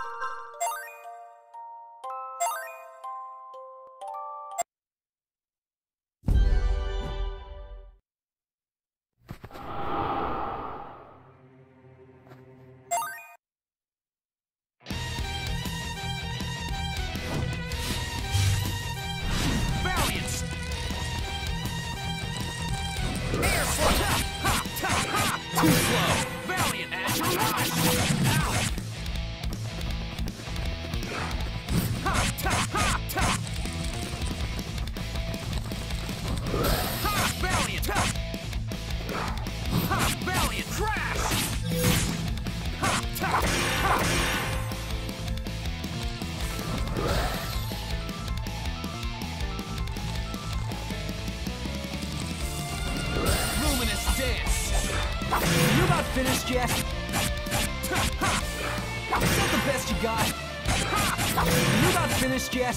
Finished yet? Is that the best you got? You not finished yet?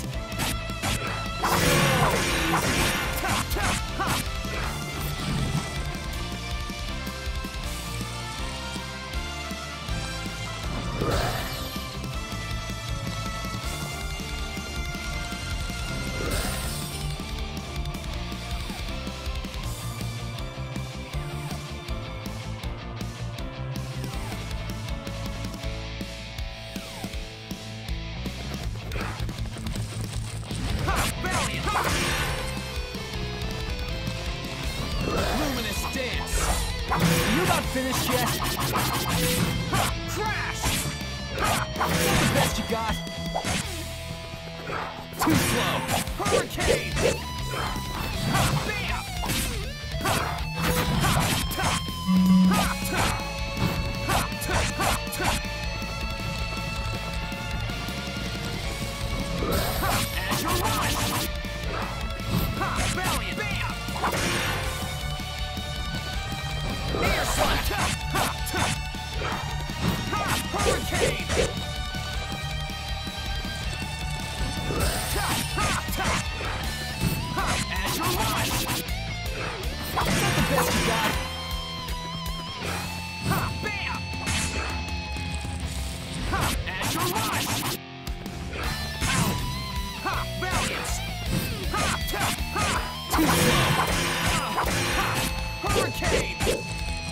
You not finished yet? Crash! Is that the best you got? Too slow! Hurricane! Bam! Azure Rush! Valiant! Bam! Air Slap! Hurricane! Azure Rush! Is that the best you got? Bam! Azure Rush! Valiance! Too slow! Hurricane!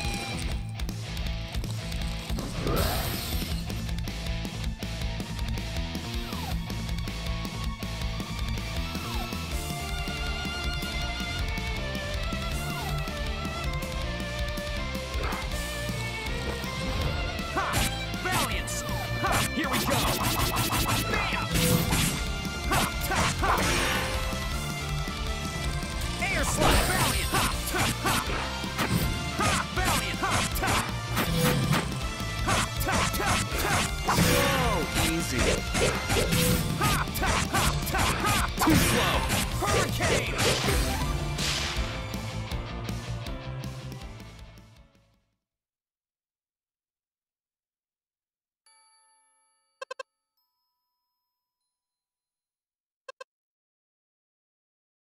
Here we go! Bam! Air Slap! Valiant! Valiant! So easy! Too slow! Hurricane!